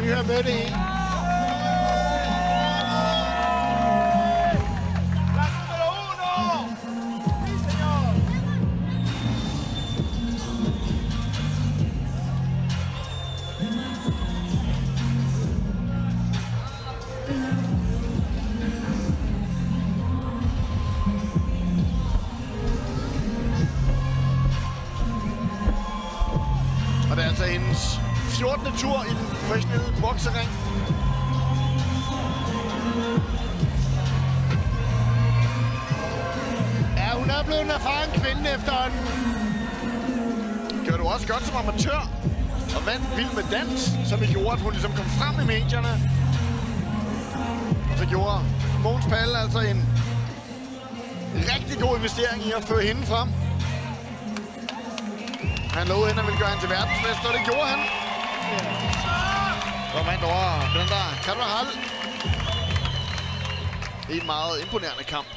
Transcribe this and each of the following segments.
lige høre med det hele. Og det er altså hendes 14. tur i den professionelle boksering. Ja, hun er blevet en erfaren kvinde efterhånden. Gjorde du også godt som amatør og vandt Vild med Dans, som det gjorde, at hun ligesom kom frem i medierne. Og så gjorde Mogens Palle altså en rigtig god investering i at føre hende frem. Han lovede hende, at ville gøre hende til verdensmester, og det gjorde han. Så vandt over Brenda Carvajal. En meget imponerende kamp.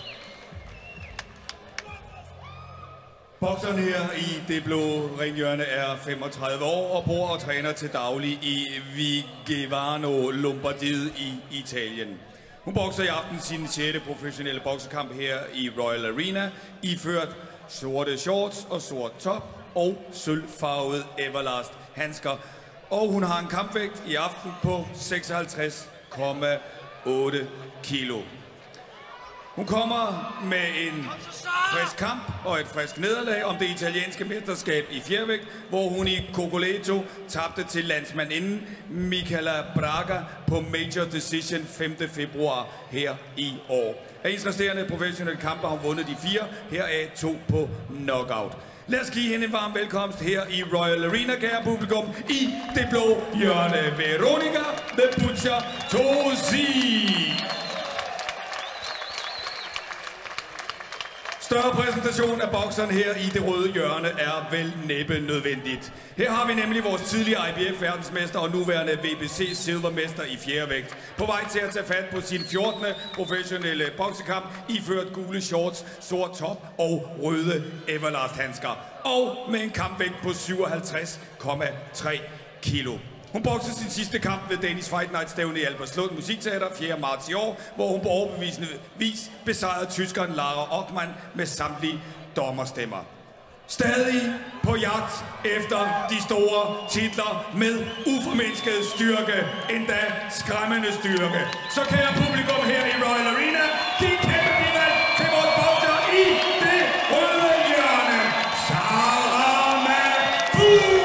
Bokseren her i det blå ringhjørne er 35 år og bor og træner til daglig i Vigevano, Lombardiet i Italien. Hun bokser i aften sin 6. professionelle boksekamp her i Royal Arena, iført sorte shorts og sort top og sølvfarvede Everlast handsker. Og hun har en kampvægt i aften på 56,8 kilo. Hun kommer med en frisk kamp og et frisk nederlag om det italienske mesterskab i fjervægt, hvor hun i Cogoleto tabte til landsmandinden Michaela Braga på Major Decision 5. februar her i år. Af hendes resterende professionelle kampe har hun vundet de 4, heraf 2 på knockout. Lad os give hende en varm velkomst her i Royal Arena, kære publikum, i det blå hjørne. Veronica The Butcher Tosi. Større præsentation af bokseren her i det røde hjørne er vel næppe nødvendigt. Her har vi nemlig vores tidligere IBF-verdensmester og nuværende WBC silvermester i fjervægt. På vej til at tage fat på sin 14. professionelle boksekamp, iført gule shorts, sort top og røde Everlast-handsker. Og med en kampvægt på 57,3 kilo. Hun boksede sin sidste kamp ved Danish Fight Night-stævne i Albertslund Musikteater 4. marts i år, hvor hun på overbevisende vis besejrede tyskeren Lara Ockmann med samtlige dommerstemmer. Stadig på jagt efter de store titler med uformindsket styrke, endda skræmmende styrke. Så kære publikum her i Royal Arena, giv kæmpe bidrag til vores bokser i det røde hjørne, Sarah Mahfoud!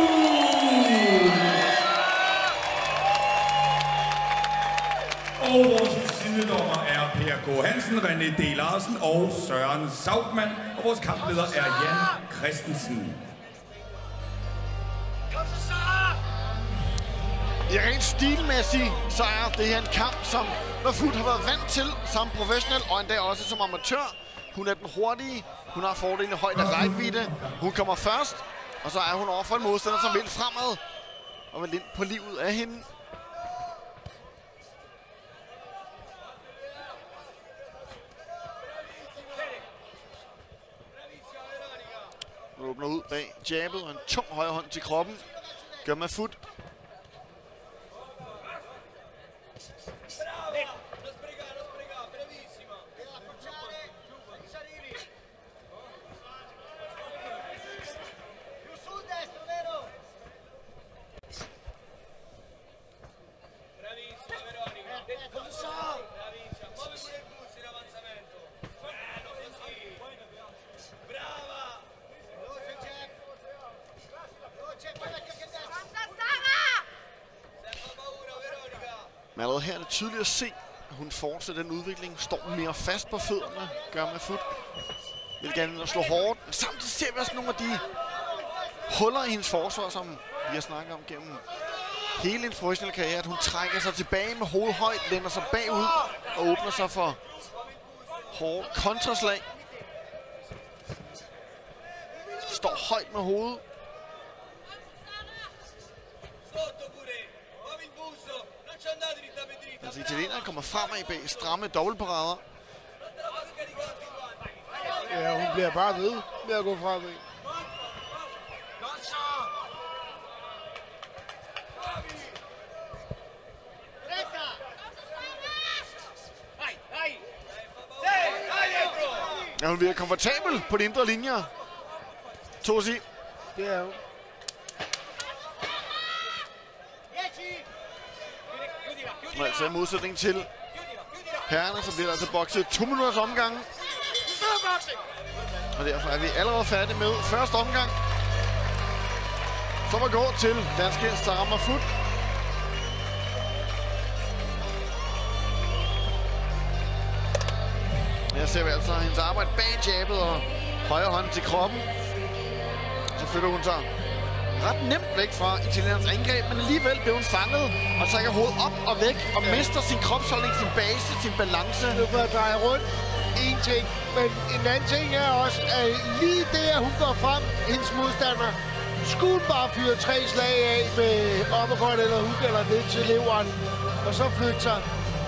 Og vores sidedommer er Per K. Hansen, René D. Larsen og Søren Sautmann. Og vores kampleder er Jan Christensen. I rent stilmæssigt, så er det her en kamp, som Mahfoud har været vant til som professionel, og endda også som amatør. Hun er den hurtige, hun har fordelen af højde rækkevidde, hun kommer først, og så er hun over for en modstander, som vil fremad og vil ind på livet af hende. Hun åbner ud bag jabbet og en tung højre hånd til kroppen. Gør Mahfoud. Men allerede her er det tydeligt at se, at hun fortsætter den udvikling. Står mere fast på fødderne, gør Mahfoud. Vil gerne slå hårdt. Men samtidig ser vi også nogle af de huller i hendes forsvar, som vi har snakket om gennem hele hendes professionelle karriere. At hun trækker sig tilbage med hovedet højt, lænder sig bagud og åbner sig for hårde kontraslag. Står højt med hovedet. Altså italienerne kommer fremad bag stramme dobbeltparader. Ja, hun bliver bare ved med at gå fremad. Ja, hun virker komfortabel på de indre linjer. Tosi. Det er hun. Altså i modsætning til herrerne, så bliver der altså bokset 2 minutters omgang. Og derfor er vi allerede færdige med første omgang. Så må gå til danske Sarah Mahfoud. Her ser vi altså hendes arbejde bag jabbet og højre hånd til kroppen. Så flytter hun sig ret nemt væk fra italieners angreb, men alligevel bliver hun fanget og trækker hovedet op og væk og mister sin kropsholdning, sin base, sin balance. Nu får jeg dreje rundt. En ting, men en anden ting er også, at lige der hun går frem, hendes modstander, skulle bare fyre 3 slag af med uppercut eller hook eller ned til leveren, og så flytte sig.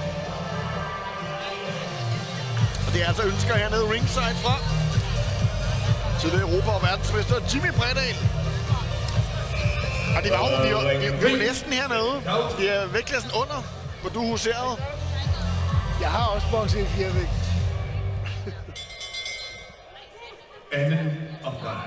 Og det er altså ønsker hernede ringside fra tidligere Europa- og verdensmester Jimmy Bredal. Og det var jo næsten hernede. Det er vægtklassen under, hvor du huserede. Jeg har også bokset i 4-vægt. Anden omgang.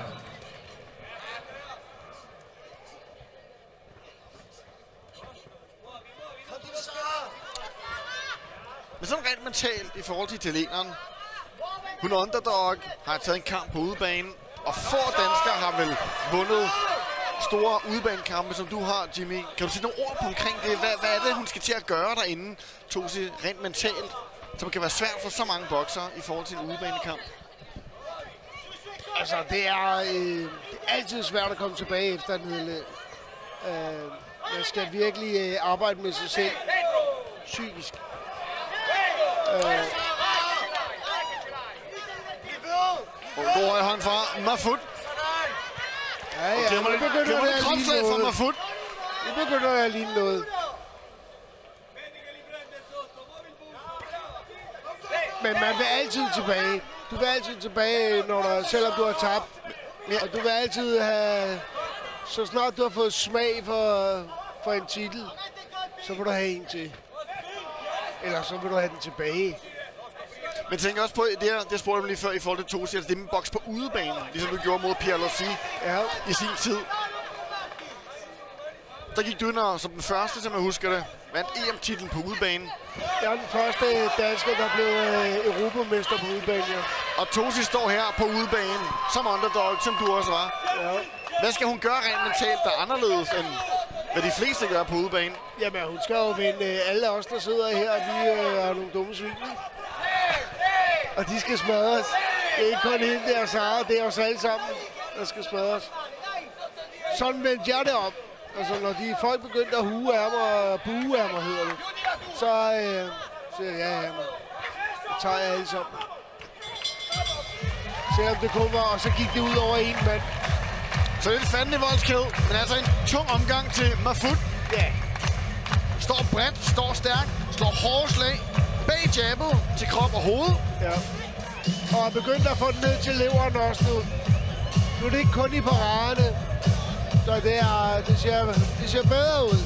Men sådan rent mentalt i forhold til italieneren. Hun er underdog, har taget en kamp på udebane, og få danskere har vel vundet store udebanekampe, som du har, Jimmy. Kan du sige nogle ord på omkring det? Hvad er det, hun skal til at gøre derinde, Tosi, rent mentalt, som kan være svært for så mange boksere i forhold til en udebanekamp? Altså, det er altid svært at komme tilbage efter en nederlag. Man skal virkelig arbejde med sig selv psykisk. Og god høj hånd fra Mahfoud. Ja, Glemmer du kropslag fra Mahfoud? Nu begynder jeg at ligne noget. Men man vil altid tilbage. Du vil altid tilbage, selvom du har tabt. Og du vil altid have... Så snart du har fået smag for en titel, så vil du have en til. Eller så vil du have den tilbage. Men tænk også på, det spurgte jeg lige før i forhold til Tosi, altså det med boks på udebane, ligesom du gjorde mod Pierre Lossi i sin tid. Der gik du ind som den første, som jeg husker det, vandt EM-titlen på udebane. Jeg er den første dansker, der blev europamester på udebane, ja. Og Tosi står her på udebane som underdog, som du også var. Ja. Hvad skal hun gøre rent mentalt, der er anderledes end hvad de fleste gør på udebane? Jamen, hun skal jo vinde alle os, der sidder her, vi er nogle dumme svin. Og de skal smadres. Det er ikke kun hende der, Sarah, det er os alle sammen, der skal smadres. Sådan vendte jeg det op. Altså, når de folk begyndte at buge af mig, hedder det, så siger jeg, ja, man. Det tager jeg alle sammen. Selvom det kun var, og så gik det ud over en mand. Så det er en fandelig voldskæde, men altså en tung omgang til Mahfoud. Ja. Står bredt, står stærkt, slår hårde slag bag jabbet til krop og hoved. Ja. Og er begyndt at få den ned til leveren også nu. Nu er det ikke kun i paraderne. Så det ser bedre ud.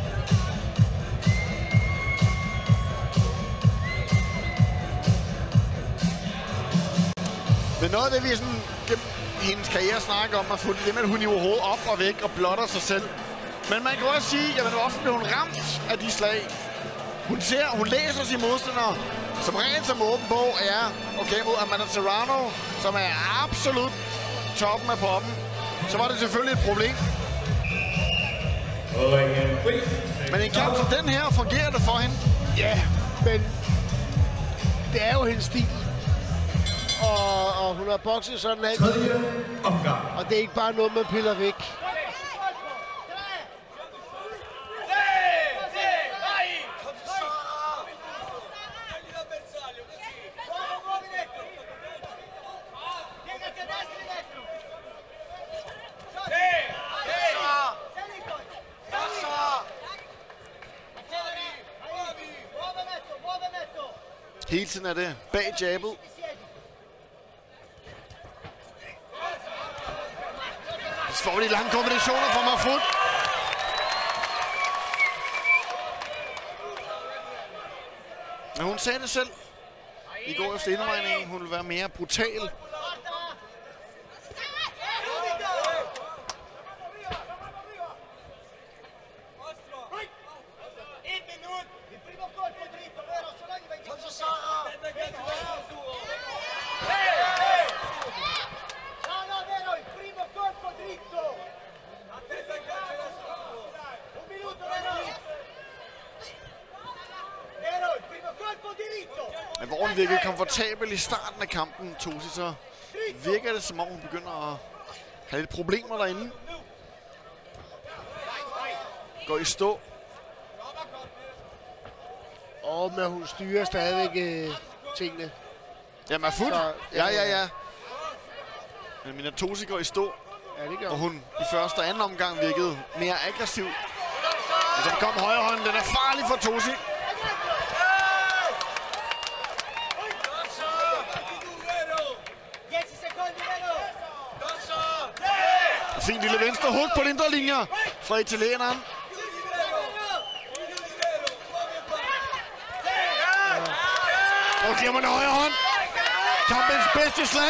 Men noget af det, vi sådan gennem hendes karriere snakker om, at få det med, at hun hiver hovedet op og væk og blotter sig selv. Men man kan også sige, at ofte bliver hun ramt af de slag. Hun læser sine modstandere, som rent som åben bog er okay mod Amanda Serrano, som er absolut toppen af poppen. Så var det selvfølgelig et problem. Men en kamp som den her fungerer det for hende. Ja, men det er jo hendes stil. Og hun har bokset sådan altid. Og det er ikke bare noget, man piller væk. Hele tiden er det bag jabbet. Så får vi de lange kombinationer fra Mahfoud. Men hun sagde det selv. i går efter indvejningen. Hun vil være mere brutal. Men hvor hun virkede komfortabel i starten af kampen, Tosi, så virker det, som om hun begynder at have lidt problemer derinde. Går i stå. Men hun styrer stadigvæk tingene. Ja, Mahfoud. Ja. Men Minatosi går i stå. Ja, det gør og hun i første og anden omgang virkede mere aggressiv. Og så kom højre hånden. Den er farlig for Tosi. Fin lille venstre hug på indre linjer fra italieneren. Og giver man højre hånd. Kampens bedste slag.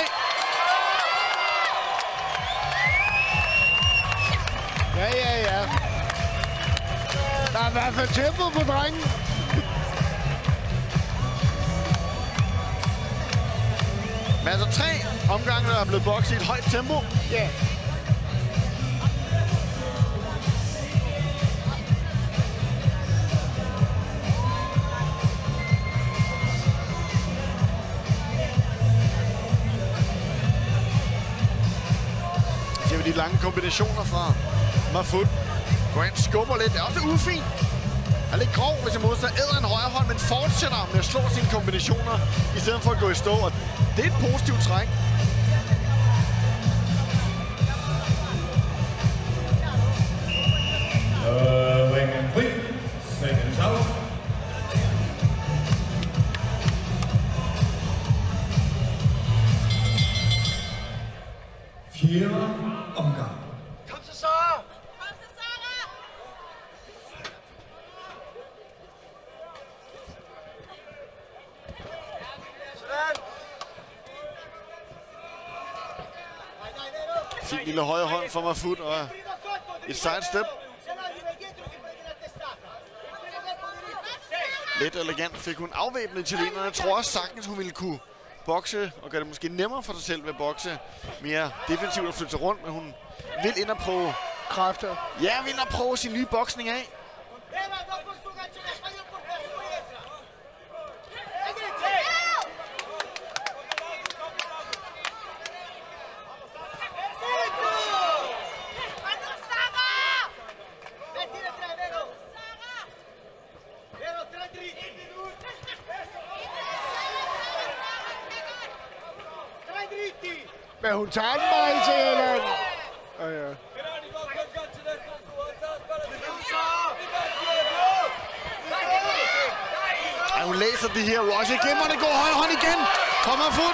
Ja. Der er i hvert fald tempo på drengen. Men altså 3 omgange, der er blevet bokset i et højt tempo. Ja. Ser vi de lange kombinationer fra Mahfoud. Går ind, skubber lidt. Det er også ufint. Er lidt grov, hvis en modstander æder en højre hånd, men fortsætter med at slå sine kombinationer, i stedet for at gå i stå. Og det er et positivt træk. Ring and fri. Seconds out. Fjerde omgang. Kom så, Sara! Fin lille højre hånd for Mahfoud og et sidestep. Let elegant fik hun afvæbnet italienerne. Jeg tror også sagtens, hun ville kunne bokse og gøre det måske nemmere for sig selv ved at bokse mere defensivt og flytte sig rundt, men hun vil ind og prøve Kræfter. Ja, vil ind og prøve sin nye boksning af. Men hun tager den bare i til Jylland. Ja. Ja, hun læser det her rush igen, og det går højre hånd igen fra Mahfoud.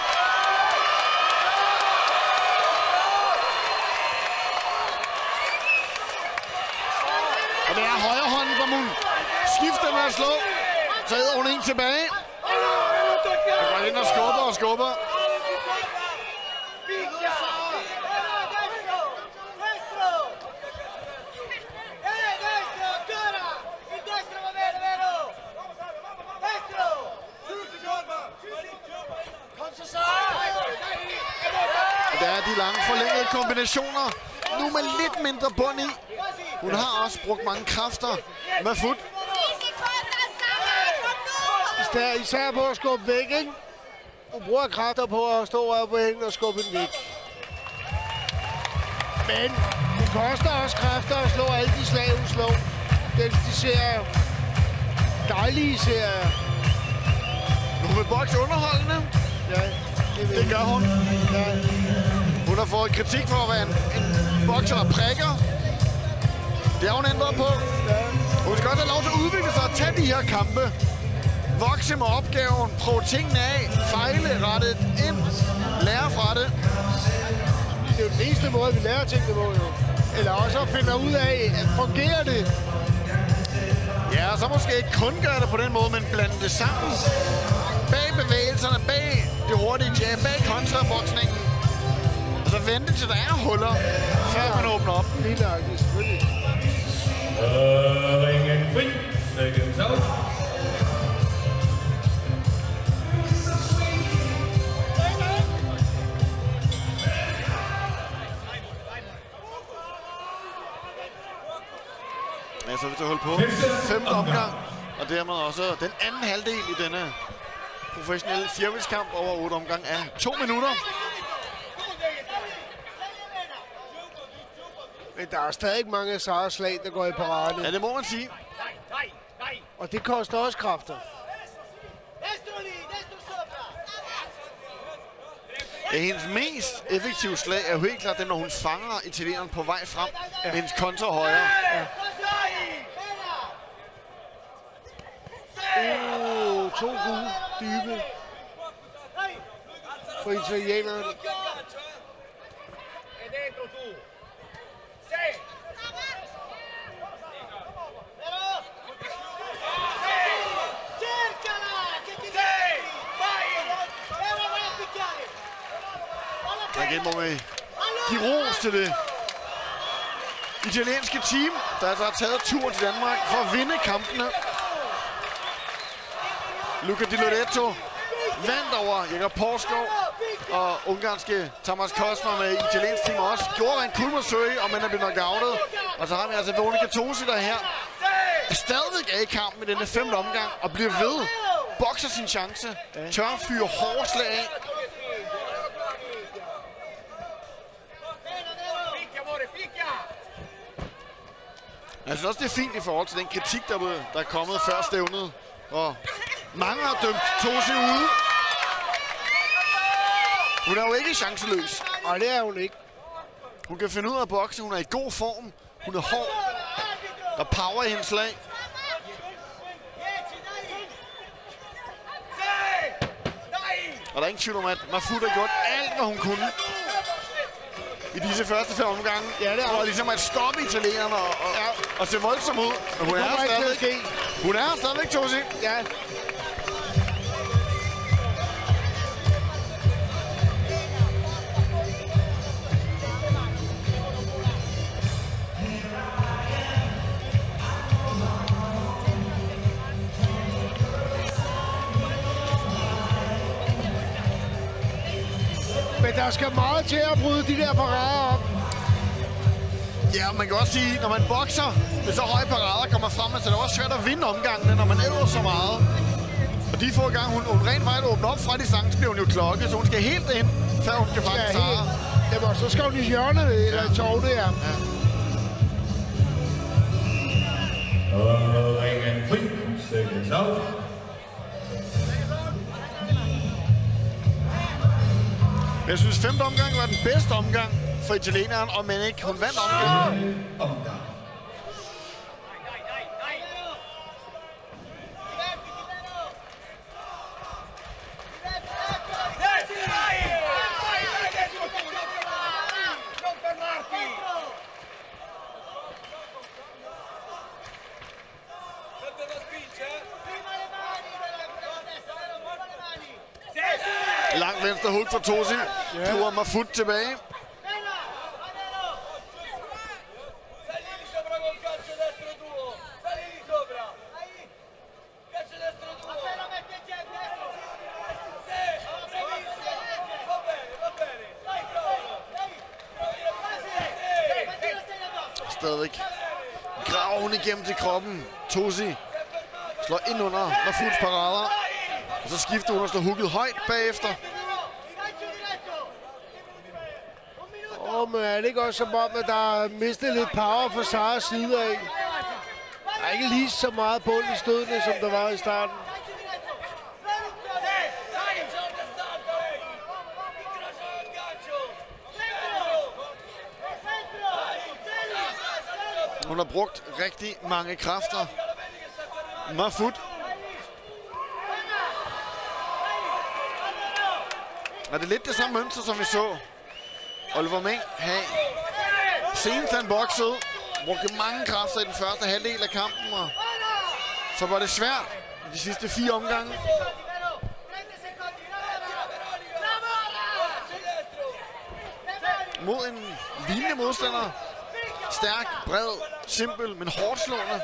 Og det er højre hånden, hvor hun skifter med at slå. Så æder hun en tilbage. Og går ind og skubber. Og der er de lange forlængede kombinationer. Nu med lidt mindre bund i. Hun har også brugt mange kræfter. Mahfoud. Især på at skubbe væk, ikke? Hun bruger kræfter på at stå op på hende og skubbe den væk. Men det koster også kræfter at slå alle de slag, hun slår. De ser dejlige serier. Hun vil bokse underholdende. Ja, det gør hun. Ja. Hun har fået kritik for at være en bokser, der prikker. Det har hun ændret på. Ja. Hun skal også have lov til at udvikle sig og tage de her kampe. Vokse med opgaven, prøve tingene af, fejle, rette ind, lære fra det. Det er jo den eneste måde, vi lærer tingene på, jo. Eller også at finde ud af, at fungerer det? Ja, og så måske ikke kun gøre det på den måde, men blande det sammen. bag bevægelserne, bag det hurtige jab, bag kontraboksningen. Og så vente til der er huller, før man åbner op. Lige nøjagtigt, selvfølgelig. Ringen fri. Seconds out. Ja, så vil det holde på. 5. omgang. Og dermed også den anden halvdel i denne professionelle fjervægtskamp over 8 omgang af 2 minutter. Men der er stadig mange sejrslag, der går i parade. Ja, det må man sige. Og det koster også kræfter. Ja, hendes mest effektive slag er jo helt klart det, når hun fanger italieneren på vej frem med hendes kontra højre. Ja. 2 gode, dybe for italieneren. Og igen må vi give ros til det italienske team, der altså har taget tur til Danmark for at vinde kampene. Luca Di Lorenzo vandt over Jakob Porsgaard, og ungarske Thomas Kosma med italiensk team også gjorde en kulmersøge, og man er blevet knockoutet. Og så har vi altså Veronica Tosi, der her stadigvæk er i kampen i denne 5. omgang og bliver ved. Bokser sin chance, tør fyre hårdt slag af. Jeg synes også, det er fint i forhold til den kritik, der er kommet før stævnet. Og mange har dømt Tosi ude. Hun er jo ikke chanceløs. Og det er hun ikke. Hun kan finde ud af at bokse. Hun er i god form. Hun er hård. Der power i hendes slag. Og der er ingen tvivl om, at Mahfoud har gjort alt, hvad hun kunne i disse første 5 omgange. Ja, det er for ligesom at stoppe italienerne og se voldsom ud. Men hun er stadigvæk. Hun er stadigvæk, Tosi. Ja. Men der skal meget til at bryde de der parader op. Ja, man kan også sige, når man bokser med så høje parader kommer frem, så er det også svært at vinde omgangene, når man æder så meget. Og de få gange, hun rent faktisk åbner op fra distancen, bliver hun jo klokket, så hun skal helt ind, før hun kan fange Sara. Jamen, så skal hun i hjørnet, eller tårne, ja. Og ringen fri. Seconds out. Jeg synes, 5. omgang var den bedste omgang for italieneren, og men ikke. Hun vandt omgangen. Lang venstre hook for Tosi. Kluger Mahfoud tilbage. Stadigvæk graver hun igennem til kroppen. Tosi slår ind under Mahfouds parader. Og så skifter hun og slår hooket højt bagefter. Men er det ikke også som om, at der er mistet lidt power fra Saras side af? Der er ikke lige så meget bund i stødene, som der var i starten. Hun har brugt rigtig mange kræfter. Mahfoud. Og det er lidt det samme mønster, som vi så Oliver Meng have. Senest han boksede, brugte mange kræfter i den første halvdel af kampen, og så var det svært i de sidste 4 omgange. mod en lignende modstander. Stærk, bred, simpel, men hårdt slående.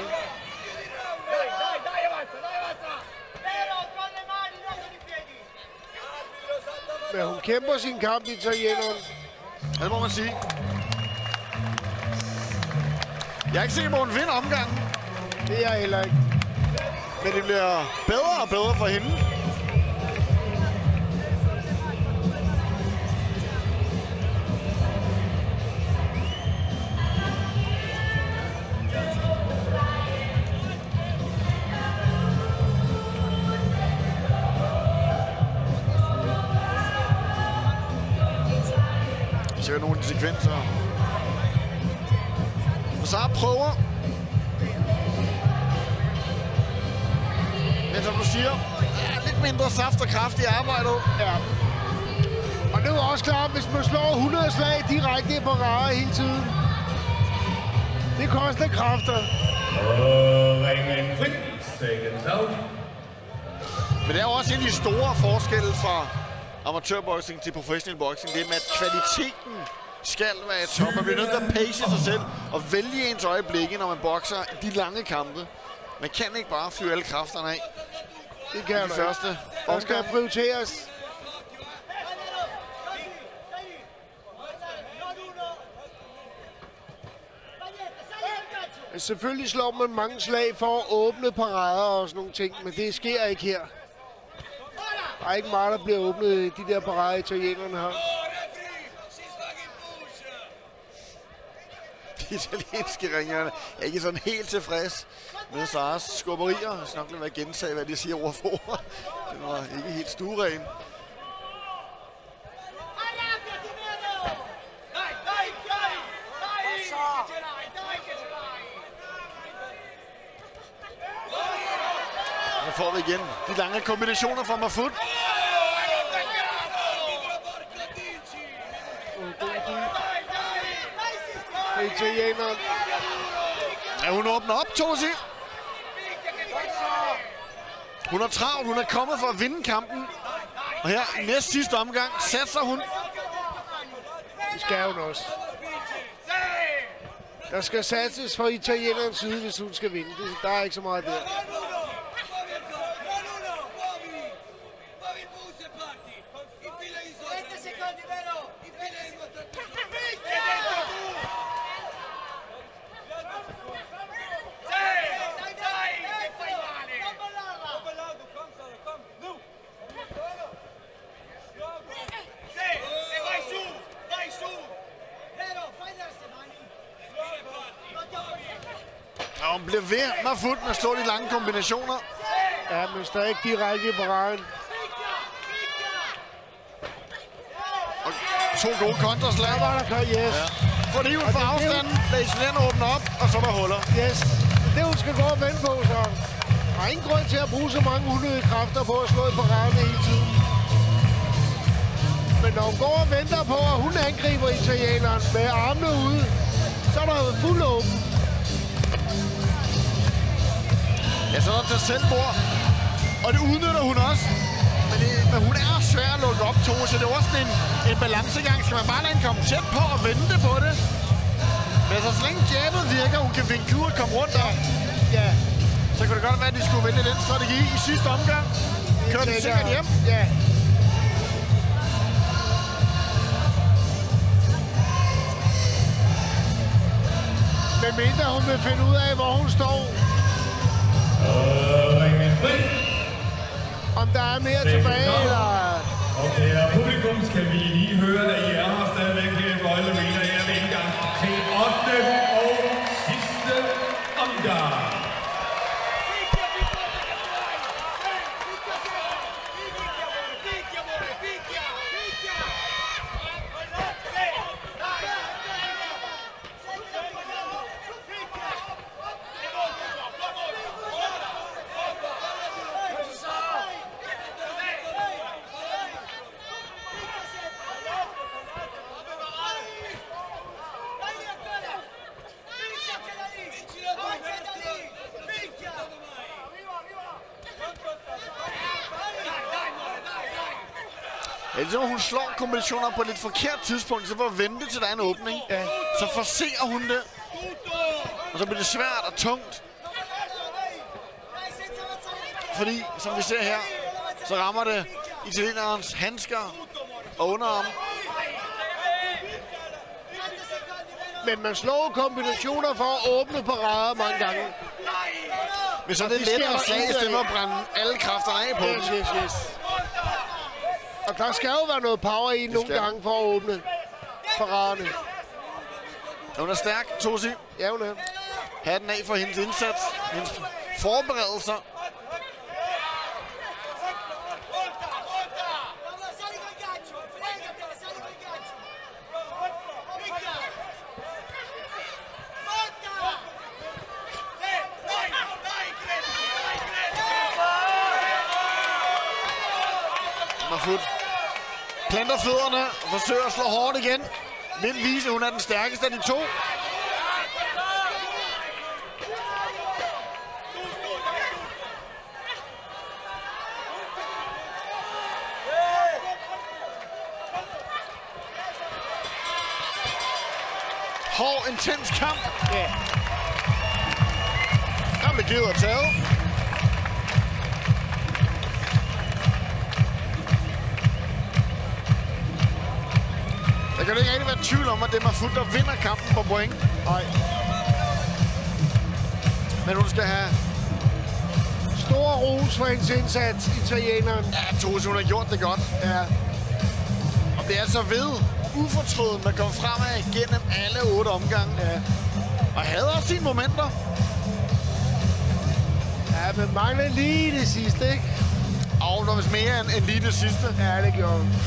Men hun kæmper sin kamp, italieneren. Ja, det må man sige. Jeg er ikke sikker på, at hun vinder omgangen. Det er jeg heller ikke. Men det bliver bedre og bedre for hende. Så er nogle af de sekvenser. Og så prøver. Men som du siger, lidt mindre saft og kraft i arbejdet. Ja. Og det er jo også klart, hvis man slår 100 slag direkte på rare hele tiden. Det koster kræfter. Ringen fri. Seconds out. Men det er jo også en af de store forskelle fra amatørboksning til professionel boksning. Det er med, at kvaliteten skal være i top. Man bliver nødt til at pace sig selv og vælge ens øjeblikke, når man bokser de lange kampe. Man kan ikke bare fyre alle kræfterne af. Det kan De første der skal prioriteres. Selvfølgelig slår man mange slag for at åbne parader og sådan nogle ting, men det sker ikke her. Der er ikke meget, der bliver åbnet de der parader, italienerne har. De italienske ringerne er ikke sådan helt tilfreds med Saras skubberier. Jeg skal nok lade være gentage, hvad de siger ord for ord. Den var ikke helt stueren. Nu får vi igen de lange kombinationer fra Mahfoud. Italieneren. Ja, hun åbner op, Tosi. Hun er travlt, hun er kommet for at vinde kampen. Og her i næst sidste omgang satser hun. Det skal hun også. Der skal satses fra italienerens side, hvis hun skal vinde. Der er ikke så meget der. Og hun bliver ved Mahfoud med at slå de lange kombinationer. Ja, men stadig direkte på raden. Og to gode kontraslag. Der var der klar, yes. Ja. Fordi hun får afstanden, lader italienerne åbne op, og så er der huller. Yes. Det hun skal gå og vende på, så. Der er ingen grund til at bruge så mange unødige kræfter på at slå på raden hele tiden. Men når hun går og venter på, at hun angriber italieneren med armene ude, så er der jo fuld åben. Ja, så er der til selvbord. Og det udnytter hun også. Men hun er svær at lukke op, Tove, så det er også en balancegang. Skal man bare lade hende komme tæt på og vente på det? Men altså, så længe jabbet virker, hun kan vinke ud og komme rundt der. Ja. Så kunne det godt være, at de skulle vælge den strategi i sidste omgang. Kører de sikkert hjem. Ja. Men mindre hun vil finde ud af, hvor hun står. Om der er mere tilbage, eller... Okay, og publikum skal vi lige høre, at I er her stadigvæk her i Royal Arena. Jeg er indgang til 8. og sidste omgang. Altså, hun slår kombinationer på et lidt forkert tidspunkt, så for at vente til der er en åbning, så forcerer hun det. Og så bliver det svært og tungt. Fordi, som vi ser her, så rammer det italienerens handsker og underarm. Men man slår kombinationer for at åbne parader mange gange. Men så er det lettere at slag, i stedet for at brænde alle kræfterne af på dem. Yes. Og der skal jo være noget power i nogle gange for at åbne paraderne. Hun er stærk, Tosi. Ja, hun er. Hatten af for hendes indsats, hendes forberedelser. Mahfoud planter fødderne og forsøger at slå hårdt igen. Vil vise, at hun er den stærkeste af de to. Hård, intens kamp. Ja. Der blev givet at tage. Der kan ikke rigtig være tvivl om, at det er Mahfoud, der vinder kampen på point. Nej. Men hun skal have stor ros for hendes indsats, italieneren. Ja, Tosi, hun har gjort det godt. Ja. Og det er altså ved ufortrøden, man kommer fremad gennem alle 8 omgange. Ja. Og havde også sine momenter. Ja, men mangler lige det sidste, ikke? Og der var vist mere end lige det sidste. Ja, det gjorde hun.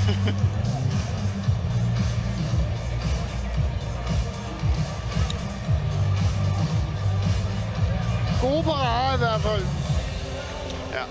Gode parader i hvert fald. Ja.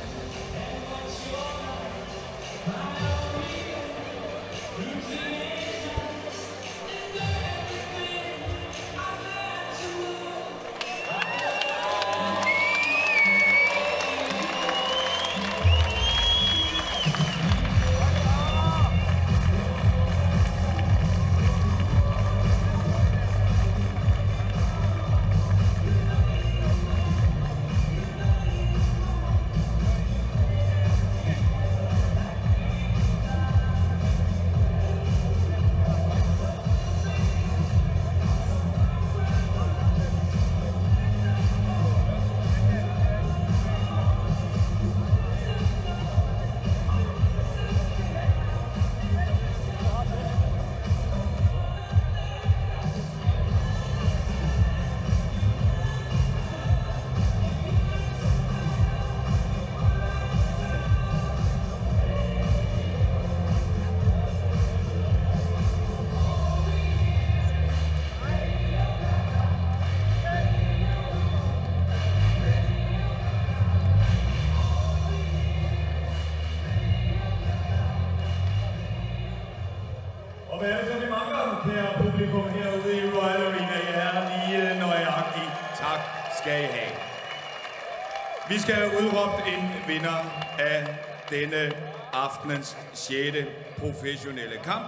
Hvad er det så, vi mangler, kære publikum herude i Royal Arena? I er lige nøjagtigt. Tak skal I have. Vi skal have udråbt en vinder af denne aftenens 6. professionelle kamp.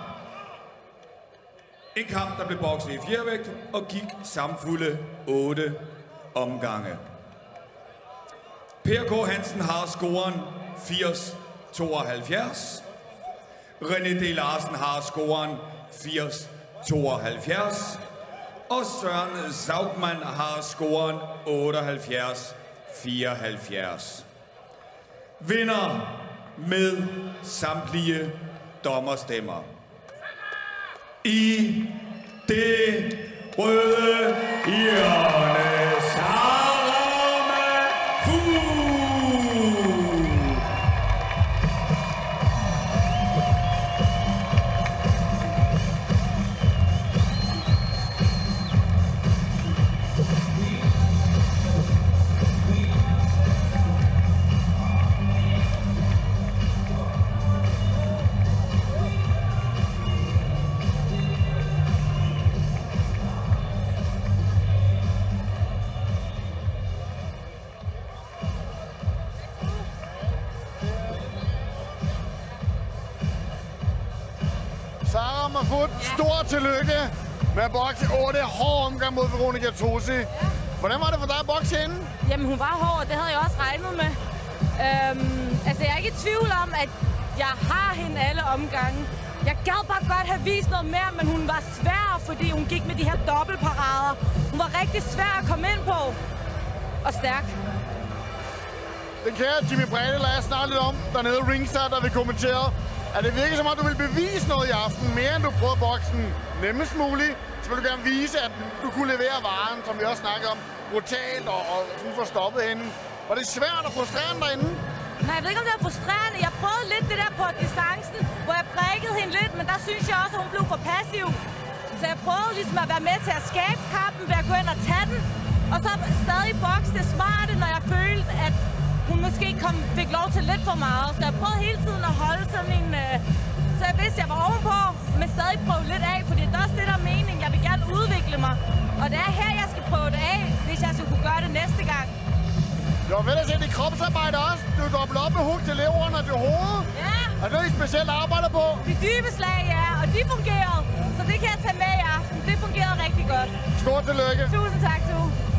En kamp, der blev bokset i fjervægt og gik samfulde 8 omgange. Per K. Hansen har scoren 80-72. René D. Larsen har scoren 80-72. Og Søren Saugmann har scoren 78-74. Vinder med samtlige dommerstemmer. I det røde hjørne, Sarah Mahfoud. Foot, stort tillykke med at bokse. Det er hård omgang mod Veronica Tosi. Hvordan var det for dig at bokse hende? Jamen, hun var hård, og det havde jeg også regnet med. Altså, jeg er ikke i tvivl om, at jeg har hende alle omgange. Jeg gad bare godt have vist noget mere, men hun var svær, fordi hun gik med de her dobbeltparader. Hun var rigtig svær at komme ind på. Og stærk. Den kære Jimmy Brede lader jeg snart lidt om dernede ringside, der vil kommentere. At det virker som om, du vil bevise noget i aften, mere end du prøvede boksen nemmest muligt. Så vil du gerne vise, at du kunne levere varen, som vi også snakkede om, brutalt og sådan få stoppet hende. Var det svært og frustrerende derinde? Nej, jeg ved ikke, om det var frustrerende. Jeg prøvede lidt det der på distancen, hvor jeg prikkede hende lidt, men der synes jeg også, at hun blev for passiv. Så jeg prøvede ligesom at være med til at skabe kampen ved at gå ind og tage den. Og så stadig bokse det smarte, når jeg følte, at hun måske fik lov til lidt for meget. Så jeg prøvede hele tiden at holde sådan en... Så jeg vidste, at jeg var ovenpå, men stadig prøve lidt af, fordi det er også det, der er meningen. Jeg vil gerne udvikle mig. Og det er her, jeg skal prøve det af, hvis jeg skal kunne gøre det næste gang. Det var fedt at se dit kropsarbejde også. Du dobbelt op med hug til leveren og til hovedet. Ja. Og det er ikke specielt arbejder på. De dybe slag, ja, og de fungerede. Så det kan jeg tage med i aften. Det fungerede rigtig godt. Stort tillykke. Tusind tak, du.